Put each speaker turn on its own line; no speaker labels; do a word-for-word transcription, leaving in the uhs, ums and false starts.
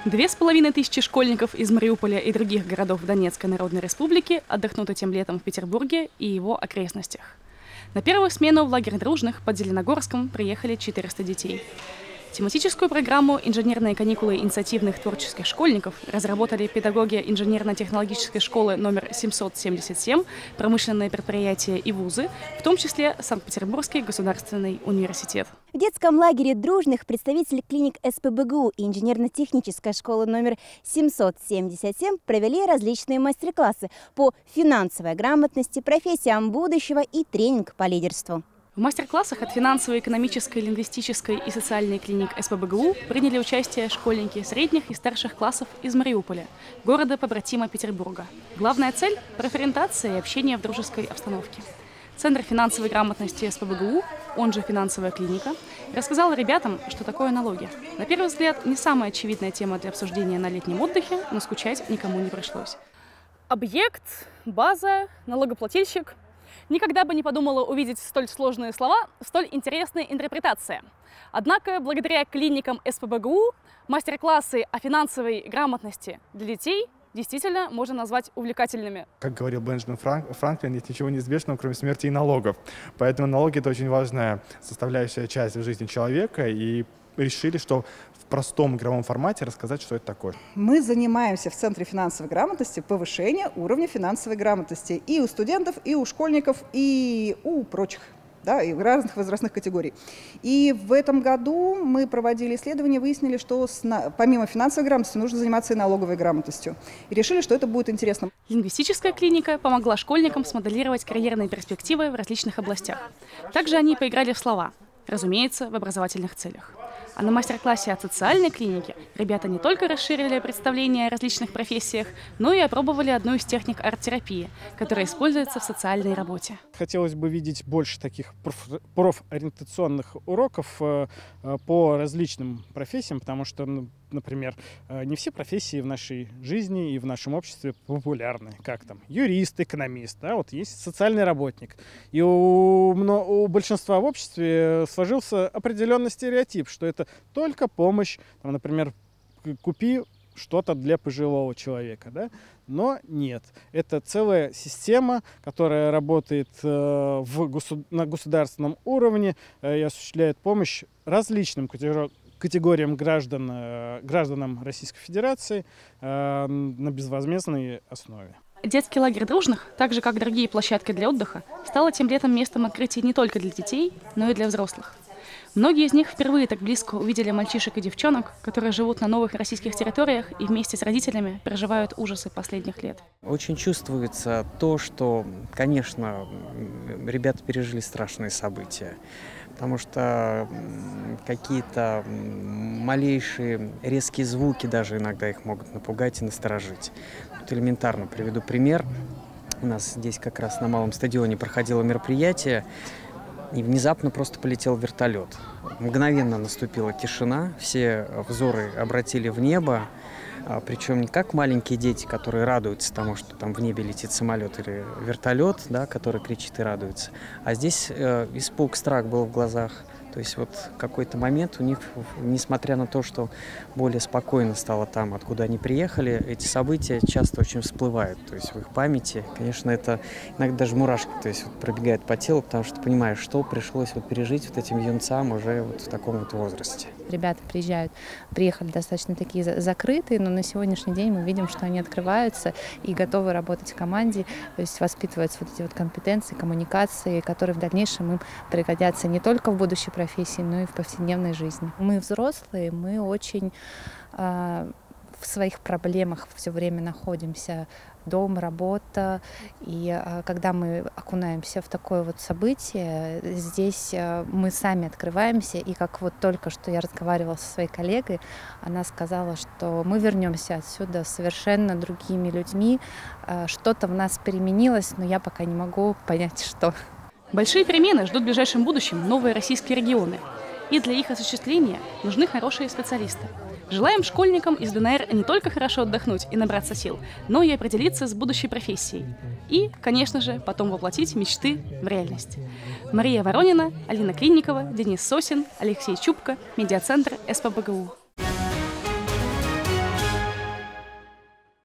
Две с половиной тысячи школьников из Мариуполя и других городов Донецкой Народной Республики отдохнут этим летом в Петербурге и его окрестностях. На первую смену в лагерь Дружных под Зеленогорском приехали четыреста детей. Тематическую программу «Инженерные каникулы инициативных творческих школьников» разработали педагоги инженерно-технологической школы номер семьсот семьдесят семь, промышленные предприятия и вузы, в том числе Санкт-Петербургский государственный университет.
В детском лагере Дружных представители клиник эс пэ бэ гэ у и инженерно-технической школы номер семьсот семьдесят семь провели различные мастер-классы по финансовой грамотности, профессиям будущего и тренинг по лидерству.
В мастер-классах от финансовой, экономической, лингвистической и социальной клиник эс пэ бэ гэ у приняли участие школьники средних и старших классов из Мариуполя, города побратима Петербурга. Главная цель – профориентация и общение в дружеской обстановке. Центр финансовой грамотности эс пэ бэ гэ у, он же финансовая клиника, рассказал ребятам, что такое налоги. На первый взгляд, не самая очевидная тема для обсуждения на летнем отдыхе, но скучать никому не пришлось. Объект, база, налогоплательщик. Никогда бы не подумала увидеть столь сложные слова, столь интересная интерпретация. Однако, благодаря клиникам эс пэ бэ гэ у, мастер-классы о финансовой грамотности для детей действительно можно назвать увлекательными.
Как говорил Бенджамин Франклин, нет ничего неизбежного, кроме смерти и налогов. Поэтому налоги – это очень важная составляющая часть в жизни человека, и решили, что в простом игровом формате рассказать, что это такое.
Мы занимаемся в Центре финансовой грамотности повышением уровня финансовой грамотности и у студентов, и у школьников, и у прочих, да, и разных возрастных категорий. И в этом году мы проводили исследования, выяснили, что с, помимо финансовой грамотности нужно заниматься и налоговой грамотностью. И решили, что это будет интересно.
Лингвистическая клиника помогла школьникам смоделировать карьерные перспективы в различных областях. Также они поиграли в слова, разумеется, в образовательных целях. А на мастер-классе от социальной клиники ребята не только расширили представление о различных профессиях, но и опробовали одну из техник арт-терапии, которая используется в социальной работе.
Хотелось бы видеть больше таких профориентационных уроков по различным профессиям, потому что, например, не все профессии в нашей жизни и в нашем обществе популярны. Как там юрист, экономист, да, вот есть социальный работник. И у, у большинства в обществе сложился определенный стереотип, что это только помощь, там, например, купи что-то для пожилого человека, да? Но нет. Это целая система, которая работает э, в госу- на государственном уровне э, и осуществляет помощь различным категориям категориям граждан, э, гражданам Российской Федерации э, на безвозмездной основе.
Детский лагерь Дружных, так же как другие площадки для отдыха, стал этим летом местом открытий не только для детей, но и для взрослых. Многие из них впервые так близко увидели мальчишек и девчонок, которые живут на новых российских территориях и вместе с родителями переживают ужасы последних лет.
Очень чувствуется то, что, конечно, ребята пережили страшные события, потому что какие-то малейшие резкие звуки даже иногда их могут напугать и насторожить. Вот элементарно приведу пример. У нас здесь как раз на малом стадионе проходило мероприятие, и внезапно просто полетел вертолет. Мгновенно наступила тишина, все взоры обратили в небо, причем не как маленькие дети, которые радуются тому, что там в небе летит самолет или вертолет, да, который кричит и радуется, а здесь э, испуг, страх был в глазах. То есть вот какой-то момент у них, несмотря на то, что более спокойно стало там, откуда они приехали, эти события часто очень всплывают. То есть в их памяти, конечно, это иногда даже мурашки, то есть вот пробегает по телу, потому что понимаешь, что пришлось вот пережить вот этим юнцам уже вот в таком вот возрасте.
Ребята приезжают, приехали достаточно такие закрытые, но на сегодняшний день мы видим, что они открываются и готовы работать в команде, то есть воспитываются вот эти вот компетенции, коммуникации, которые в дальнейшем им пригодятся не только в будущей профессии, но и в повседневной жизни. Мы взрослые, мы очень э, в своих проблемах все время находимся. Дом, работа. И э, когда мы окунаемся в такое вот событие, здесь э, мы сами открываемся. И как вот только что я разговаривала со своей коллегой, она сказала, что мы вернемся отсюда совершенно другими людьми. Э, что-то в нас переменилось, но я пока не могу понять, что.
Большие перемены ждут в ближайшем будущем новые российские регионы. И для их осуществления нужны хорошие специалисты. Желаем школьникам из дэ эн эр не только хорошо отдохнуть и набраться сил, но и определиться с будущей профессией. И, конечно же, потом воплотить мечты в реальность. Мария Воронина, Алина Клинникова, Денис Сосин, Алексей Чубко, медиацентр эс пэ бэ гэ у.